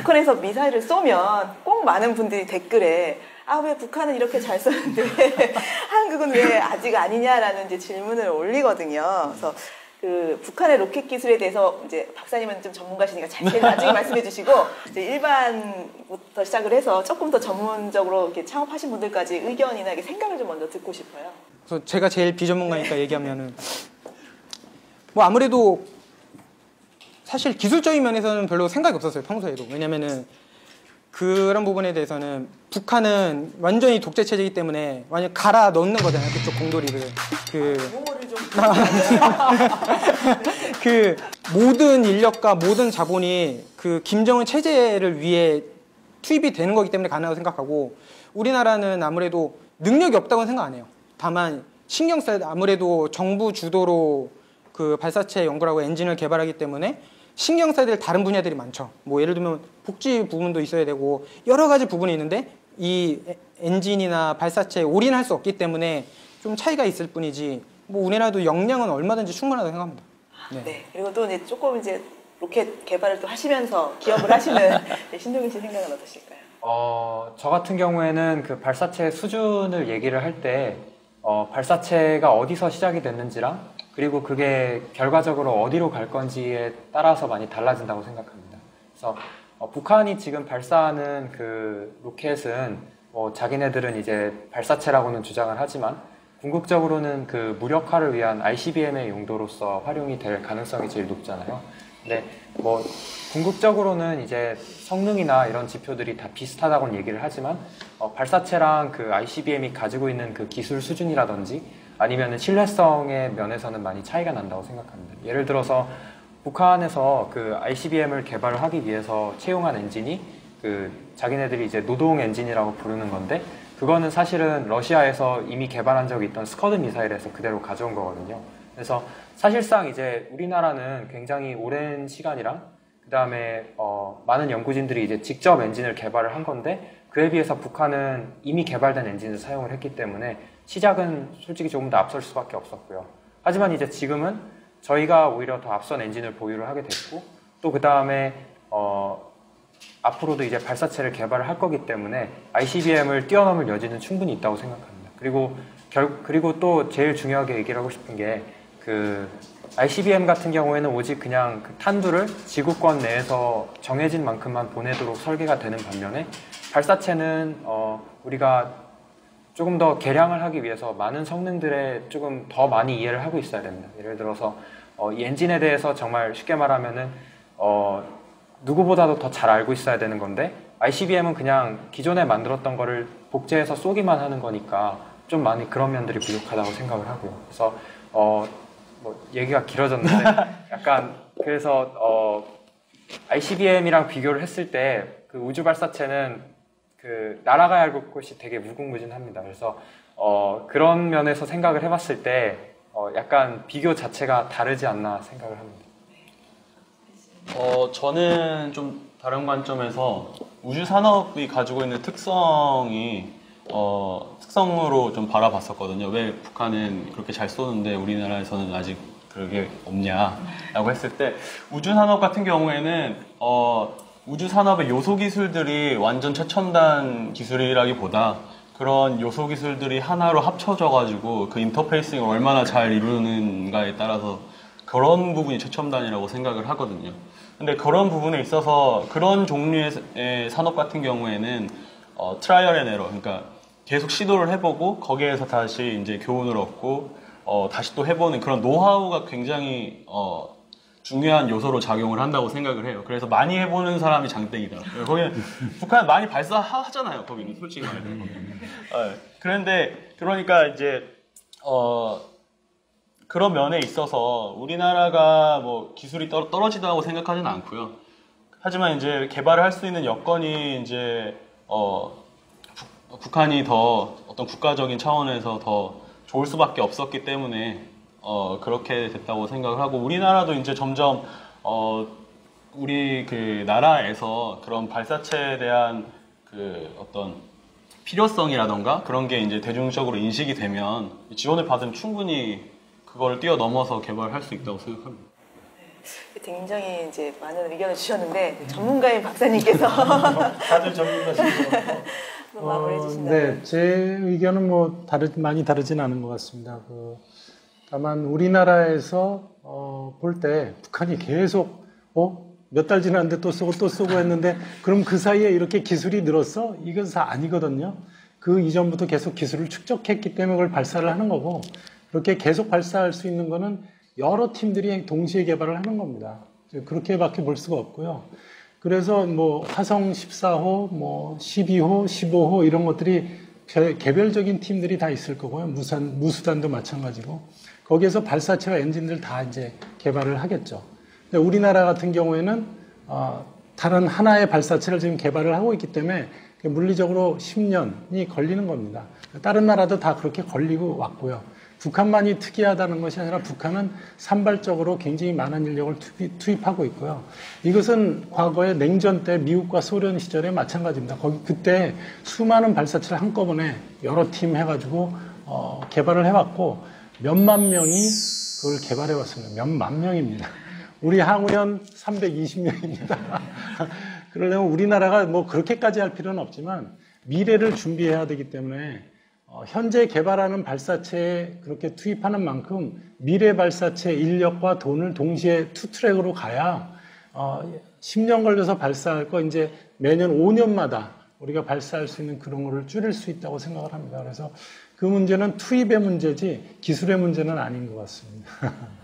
북한에서 미사일을 쏘면 꼭 많은 분들이 댓글에 아, 왜 북한은 이렇게 잘 쏘는데 한국은 왜 아직 아니냐라는 이제 질문을 올리거든요. 그래서 그 북한의 로켓 기술에 대해서 이제 박사님은 좀 전문가시니까 자세히 나중에 말씀해 주시고 이제 일반부터 시작을 해서 조금 더 전문적으로 이렇게 창업하신 분들까지 의견이나 이렇게 생각을 좀 먼저 듣고 싶어요. 그래서 제가 제일 비전문가니까 얘기하면은 뭐 아무래도 사실 기술적인 면에서는 별로 생각이 없었어요, 평소에도. 왜냐면은 그런 부분에 대해서는 북한은 완전히 독재 체제이기 때문에 완전 갈아 넣는 거잖아요, 그쪽 공돌이를. 그 모든 인력과 모든 자본이 그 김정은 체제를 위해 투입이 되는 거기 때문에 가능하다고 생각하고, 우리나라는 아무래도 능력이 없다고는 생각 안 해요. 다만 신경 써야 돼. 아무래도 정부 주도로 그 발사체 연구라고 엔진을 개발하기 때문에 신경 써야 될 다른 분야들이 많죠. 뭐 예를 들면 복지 부분도 있어야 되고 여러 가지 부분이 있는데 이 엔진이나 발사체에 올인할 수 없기 때문에 좀 차이가 있을 뿐이지 뭐 우리나라도 역량은 얼마든지 충분하다고 생각합니다. 네. 네. 그리고 또 이제 조금 이제 로켓 개발을 또 하시면서 기업을 하시는 신동인 씨 생각은 어떠실까요? 저 같은 경우에는 그 발사체 수준을 얘기를 할 때 발사체가 어디서 시작이 됐는지랑 그리고 그게 결과적으로 어디로 갈 건지에 따라서 많이 달라진다고 생각합니다. 그래서 북한이 지금 발사하는 그 로켓은 자기네들은 이제 발사체라고는 주장을 하지만 궁극적으로는 그 무력화를 위한 ICBM의 용도로서 활용이 될 가능성이 제일 높잖아요. 근데 뭐 궁극적으로는 이제 성능이나 이런 지표들이 다 비슷하다고는 얘기를 하지만 발사체랑 그 ICBM이 가지고 있는 그 기술 수준이라든지 아니면 신뢰성의 면에서는 많이 차이가 난다고 생각합니다. 예를 들어서 북한에서 그 ICBM을 개발을 하기 위해서 채용한 엔진이 그 자기네들이 이제 노동 엔진이라고 부르는 건데 그거는 사실은 러시아에서 이미 개발한 적이 있던 스커드 미사일에서 그대로 가져온 거거든요. 그래서 사실상 이제 우리나라는 굉장히 오랜 시간이랑 그 다음에 많은 연구진들이 이제 직접 엔진을 개발을 한 건데 그에 비해서 북한은 이미 개발된 엔진을 사용을 했기 때문에 시작은 솔직히 조금 더 앞설 수밖에 없었고요. 하지만 이제 지금은 저희가 오히려 더 앞선 엔진을 보유를 하게 됐고 또 그 다음에 앞으로도 이제 발사체를 개발을 할 거기 때문에 ICBM을 뛰어넘을 여지는 충분히 있다고 생각합니다. 그리고 또 제일 중요하게 얘기를 하고 싶은 게 그 ICBM 같은 경우에는 오직 그냥 그 탄두를 지구권 내에서 정해진 만큼만 보내도록 설계가 되는 반면에 발사체는 우리가 조금 더 개량을 하기 위해서 많은 성능들에 조금 더 많이 이해를 하고 있어야 됩니다. 예를 들어서 이 엔진에 대해서 정말 쉽게 말하면은 누구보다도 더 잘 알고 있어야 되는 건데 ICBM은 그냥 기존에 만들었던 거를 복제해서 쏘기만 하는 거니까 좀 많이 그런 면들이 부족하다고 생각을 하고요. 그래서 뭐 얘기가 길어졌는데 약간 그래서 ICBM이랑 비교를 했을 때 그 우주 발사체는 그 날아가야 할 곳이 되게 무궁무진합니다. 그래서 그런 면에서 생각을 해봤을 때 약간 비교 자체가 다르지 않나 생각을 합니다. 저는 좀 다른 관점에서 우주 산업이 가지고 있는 특성으로 좀 바라봤었거든요. 왜 북한은 그렇게 잘 쏘는데 우리나라에서는 아직 그게 없냐라고 했을 때 우주 산업 같은 경우에는 우주 산업의 요소 기술들이 완전 최첨단 기술이라기보다 그런 요소 기술들이 하나로 합쳐져 가지고 그 인터페이싱을 얼마나 잘 이루는가에 따라서 그런 부분이 최첨단이라고 생각을 하거든요. 근데 그런 부분에 있어서 그런 종류의 산업 같은 경우에는 트라이얼 앤 에러, 그러니까 계속 시도를 해보고 거기에서 다시 이제 교훈을 얻고 다시 또 해보는 그런 노하우가 굉장히 중요한 요소로 작용을 한다고 생각을 해요. 그래서 많이 해보는 사람이 장땡이다. 거기는 북한 많이 발사하잖아요. 거기는 솔직히 말해서. 그런데 그러니까 이제 그런 면에 있어서 우리나라가 뭐 기술이 떨어지다고 생각하지는 않고요. 하지만 이제 개발을 할 수 있는 여건이 이제 북한이 더 어떤 국가적인 차원에서 더 좋을 수밖에 없었기 때문에 그렇게 됐다고 생각을 하고 우리나라도 이제 점점 우리 그 나라에서 그런 발사체에 대한 그 어떤 필요성이라던가 그런 게 이제 대중적으로 인식이 되면 지원을 받으면 충분히 그걸 뛰어넘어서 개발할 수 있다고 생각합니다. 굉장히 이제 많은 의견을 주셨는데 전문가인 박사님께서 다들 전문가시죠. 마무리해 주신다면. 네, 제 의견은 뭐 많이 다르진 않은 것 같습니다. 다만 우리나라에서 볼 때 북한이 계속 몇 달 지났는데 또 쏘고 했는데 그럼 그 사이에 이렇게 기술이 늘었어? 이건 다 아니거든요. 그 이전부터 계속 기술을 축적했기 때문에 그걸 발사를 하는 거고 그렇게 계속 발사할 수 있는 거는 여러 팀들이 동시에 개발을 하는 겁니다. 그렇게밖에 볼 수가 없고요. 그래서 뭐 화성 14호, 뭐 12호, 15호 이런 것들이 개별적인 팀들이 다 있을 거고요. 무수단도 마찬가지고 거기에서 발사체와 엔진들 다 이제 개발을 하겠죠. 근데 우리나라 같은 경우에는 다른 하나의 발사체를 지금 개발을 하고 있기 때문에 물리적으로 10년이 걸리는 겁니다. 다른 나라도 다 그렇게 걸리고 왔고요. 북한만이 특이하다는 것이 아니라 북한은 산발적으로 굉장히 많은 인력을 투입하고 있고요. 이것은 과거에 냉전 때 미국과 소련 시절에 마찬가지입니다. 그때 수많은 발사체를 한꺼번에 여러 팀 해가지고 개발을 해왔고 몇만 명이 그걸 개발해 왔습니다. 몇만 명입니다. 우리 항우연 320명입니다. 그러려면 우리나라가 뭐 그렇게까지 할 필요는 없지만 미래를 준비해야 되기 때문에 현재 개발하는 발사체에 그렇게 투입하는 만큼 미래 발사체 인력과 돈을 동시에 투트랙으로 가야 10년 걸려서 발사할 거 이제 매년 5년마다 우리가 발사할 수 있는 그런 거를 줄일 수 있다고 생각을 합니다. 그래서 그 문제는 투입의 문제지 기술의 문제는 아닌 것 같습니다.